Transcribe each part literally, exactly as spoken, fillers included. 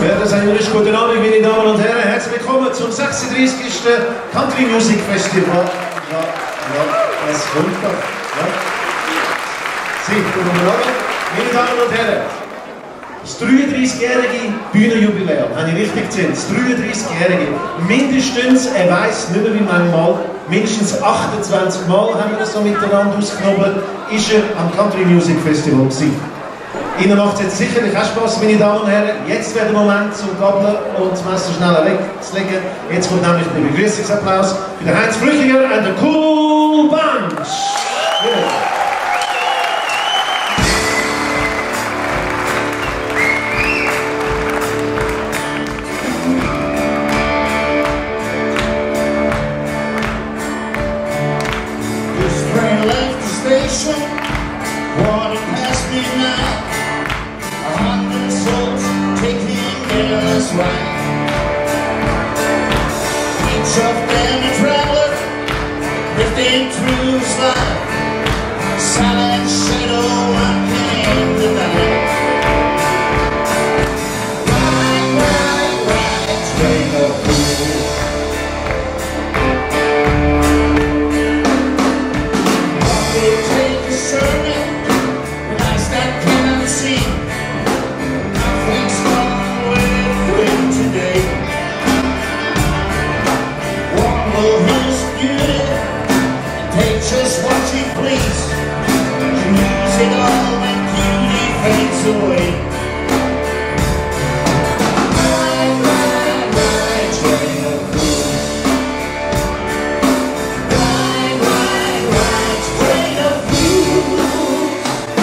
Ja, das ist richtig. Guten Abend, meine Damen und Herren. Herzlich willkommen zum sechsunddreißigsten Country Music Festival. Ja, ja, das kommt doch. Ja. Sie, guten Abend, meine Damen und Herren. Das dreiunddreißigjährige Bühnenjubiläum, habe ich richtig gesehen, das dreiunddreißigjährige. Mindestens, er weiss nicht mehr wie manchmal, mindestens achtundzwanzig Mal haben wir das so miteinander ausgenommen, ist er am Country Music Festival gewesen. Ihnen macht es jetzt sicherlich auch Spaß, meine Damen und Herren. Jetzt wäre der Moment zum Gabeln und das Messer schneller wegzulegen. Jetzt kommt nämlich der Begrüßungsapplaus für den Heinz Flüchiger and the Cool Bunch. Yeah. Quarter past midnight, a hundred souls taking endless ride. Each of them a traveler, drifting through his life. Silent shadow walking in the night. Ride, ride, ride, train of fools. What will take a sermon? Just what you please, you lose it all when beauty fades away. Ride, ride, ride, train of fools. Ride, ride, ride, train of fools.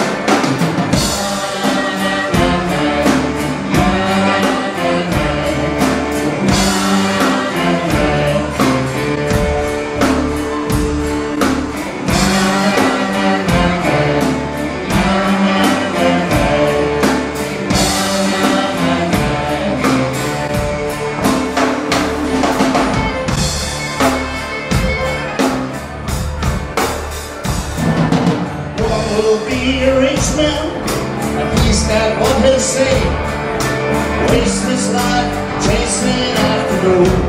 Will be a rich man, at least that what he'll say. Waste his life chasing after gold.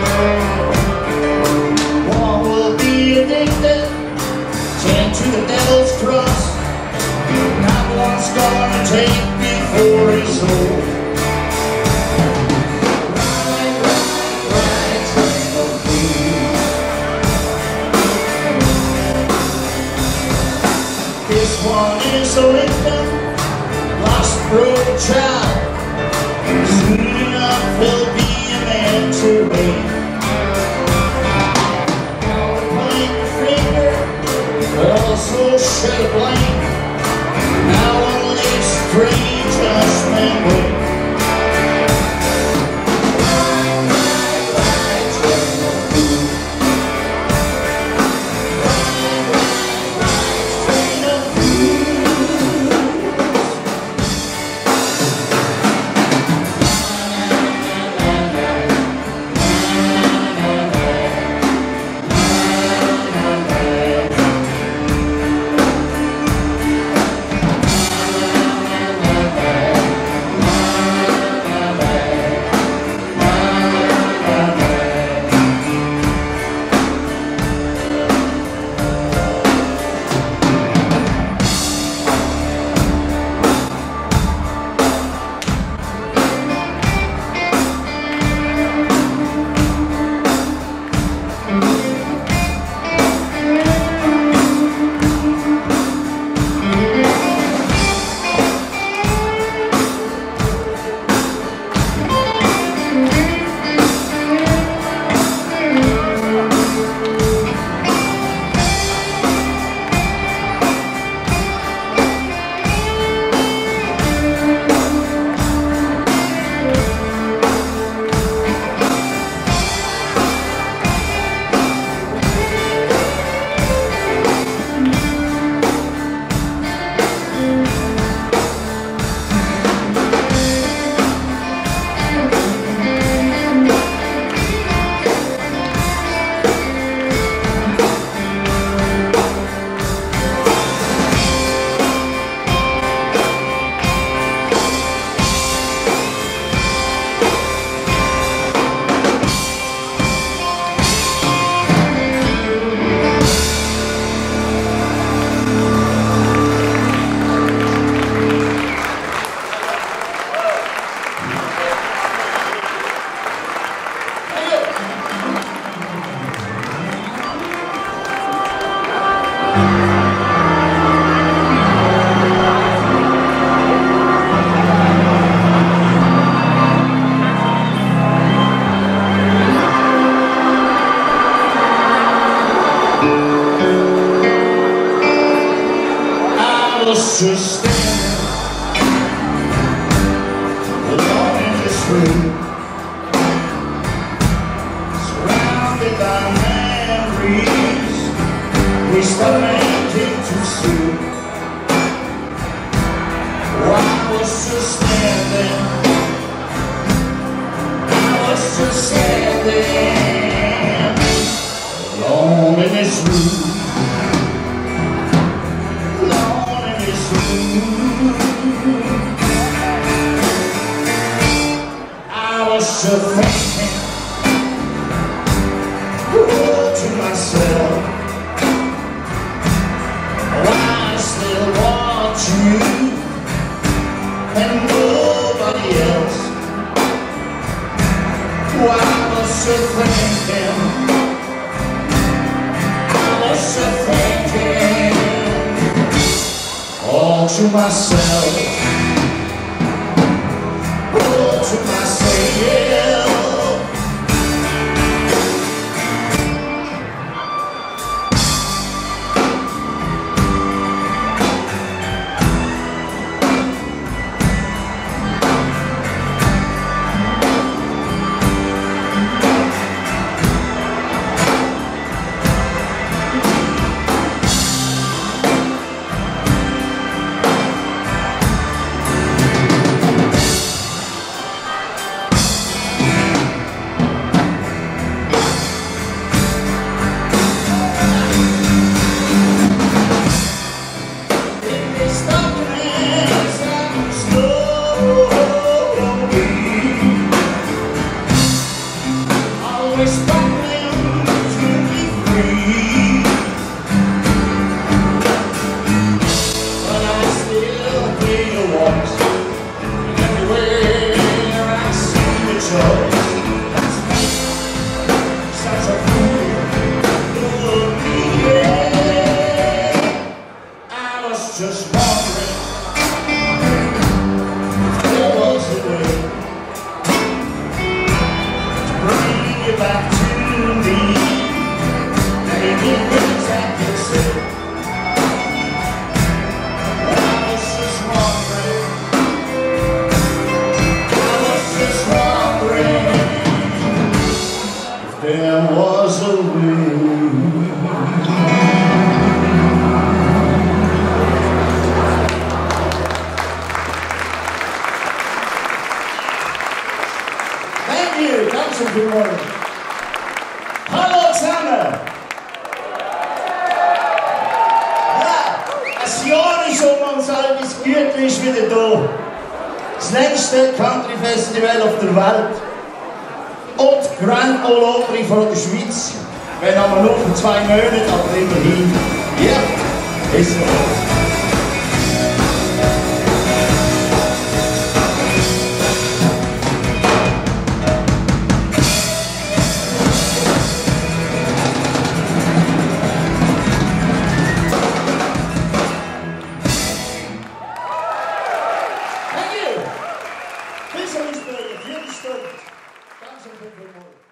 One will be addicted, chained to the devil's cross. Not one's gonna take before he's old. Ride, ride, ride, train of fools. This one is a victim, lost broken child. Soon enough he'll be a man to wait. Now we're pointing the finger, but also shed a blame. Now only strange judgment wait. Ride, ride, ride, train of fools. Ride, ride, ride, train of fools. true. Surrounded by memories, we start making too soon. I was just standing, I was just standing alone in this room, alone in this room. I was just thinking, oh, to myself, oh, I still want you and nobody else. Oh, I was just thinking, I was just thinking, all to myself, all to myself. Just wondering if there was a way to bring you back to me. Maybe things I could say. I was just wondering, I was just wondering if there was a way. Good morning. Hallo zusammen! Ja, ein Jahr ist um und Salvis Gütli ist wieder da. Das längste Country Festival auf der Welt. Und Grand Ole Opry von der Schweiz. Wenn aber nur für zwei Monate, aber immerhin. Ja, ist so. This is the Houston. That's a good one.